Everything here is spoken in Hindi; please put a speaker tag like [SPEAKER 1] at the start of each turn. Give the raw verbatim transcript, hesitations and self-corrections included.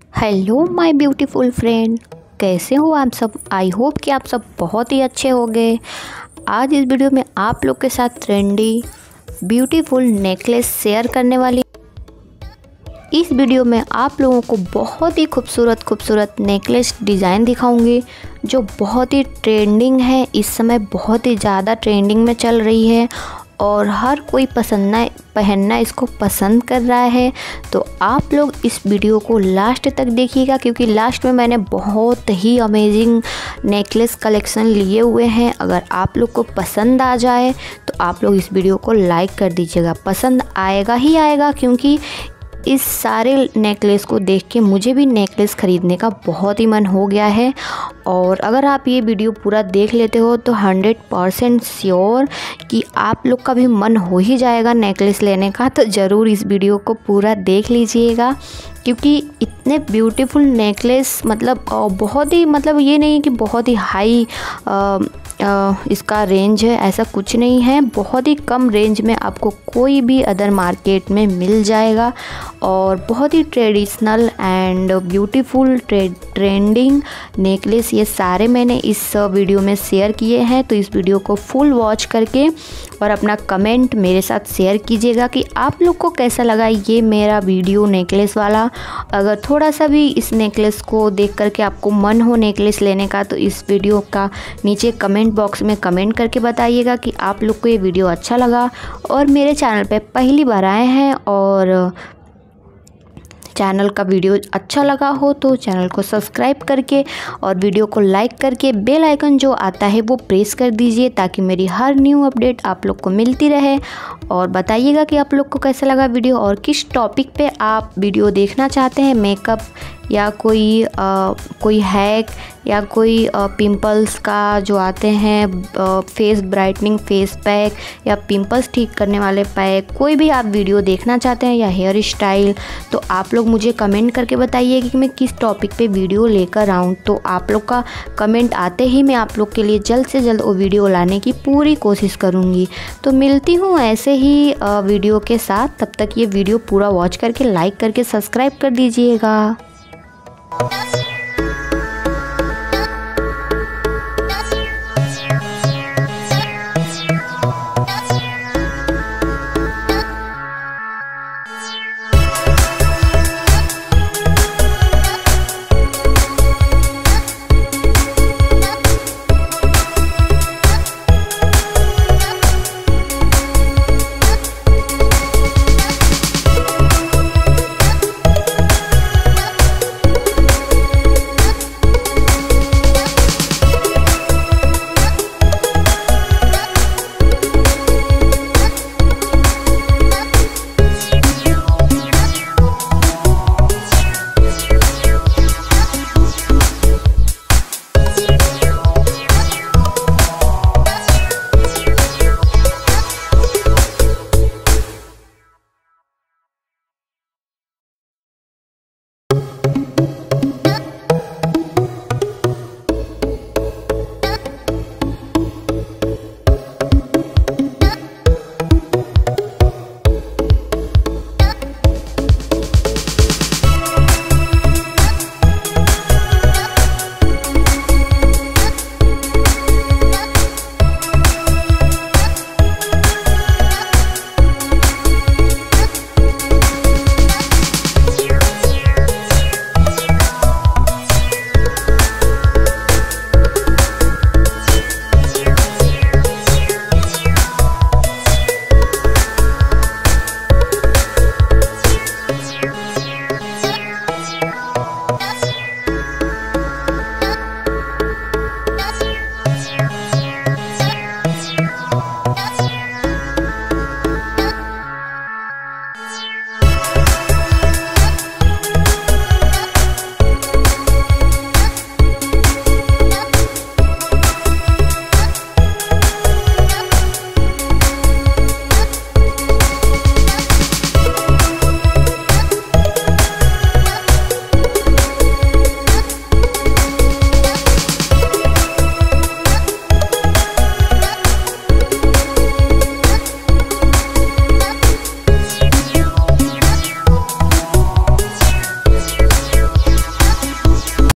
[SPEAKER 1] हेलो माय ब्यूटीफुल फ्रेंड, कैसे हो आप सब। आई होप कि आप सब बहुत ही अच्छे होंगे। आज इस वीडियो में आप लोग के साथ ट्रेंडी ब्यूटीफुल नेकलेस शेयर करने वाली। इस वीडियो में आप लोगों को बहुत ही खूबसूरत खूबसूरत नेकलेस डिज़ाइन दिखाऊंगी जो बहुत ही ट्रेंडिंग है, इस समय बहुत ही ज़्यादा ट्रेंडिंग में चल रही है और हर कोई पसंद पहनना इसको पसंद कर रहा है। तो आप लोग इस वीडियो को लास्ट तक देखिएगा, क्योंकि लास्ट में मैंने बहुत ही अमेजिंग नेकलेस कलेक्शन लिए हुए हैं। अगर आप लोग को पसंद आ जाए तो आप लोग इस वीडियो को लाइक कर दीजिएगा। पसंद आएगा ही आएगा, क्योंकि इस सारे नेकलेस को देख के मुझे भी नेकलेस ख़रीदने का बहुत ही मन हो गया है। और अगर आप ये वीडियो पूरा देख लेते हो तो हंड्रेड परसेंट श्योर कि आप लोग का भी मन हो ही जाएगा नेकलेस लेने का। तो ज़रूर इस वीडियो को पूरा देख लीजिएगा, क्योंकि इतने ब्यूटीफुल नेकलेस मतलब बहुत ही मतलब ये नहीं कि बहुत ही हाई आ, आ, इसका रेंज है, ऐसा कुछ नहीं है। बहुत ही कम रेंज में आपको कोई भी अदर मार्केट में मिल जाएगा और बहुत ही ट्रेडिशनल एंड ब्यूटीफुल ट्रे, ट्रेंडिंग नेकलेस ये सारे मैंने इस वीडियो में शेयर किए हैं। तो इस वीडियो को फुल वॉच करके और अपना कमेंट मेरे साथ शेयर कीजिएगा कि आप लोग को कैसा लगा ये मेरा वीडियो नेकलेस वाला। अगर थोड़ा सा भी इस नेकलेस को देख करके आपको मन हो नेकलेस लेने का तो इस वीडियो का नीचे कमेंट बॉक्स में कमेंट करके बताइएगा कि आप लोग को ये वीडियो अच्छा लगा। और मेरे चैनल पे पहली बार आए हैं और चैनल का वीडियो अच्छा लगा हो तो चैनल को सब्सक्राइब करके और वीडियो को लाइक करके बेल आइकन जो आता है वो प्रेस कर दीजिए, ताकि मेरी हर न्यू अपडेट आप लोग को मिलती रहे। और बताइएगा कि आप लोग को कैसा लगा वीडियो और किस टॉपिक पे आप वीडियो देखना चाहते हैं। मेकअप या कोई आ, कोई हैक या कोई आ, पिंपल्स का जो आते हैं आ, फेस ब्राइटनिंग फेस पैक या पिंपल्स ठीक करने वाले पैक, कोई भी आप वीडियो देखना चाहते हैं या हेयर स्टाइल, तो आप लोग मुझे कमेंट करके बताइए कि मैं किस टॉपिक पे वीडियो लेकर आऊँ। तो आप लोग का कमेंट आते ही मैं आप लोग के लिए जल्द से जल्द वो वीडियो लाने की पूरी कोशिश करूँगी। तो मिलती हूँ ऐसे ही आ, वीडियो के साथ। तब तक ये वीडियो पूरा वॉच करके लाइक करके सब्सक्राइब कर दीजिएगा।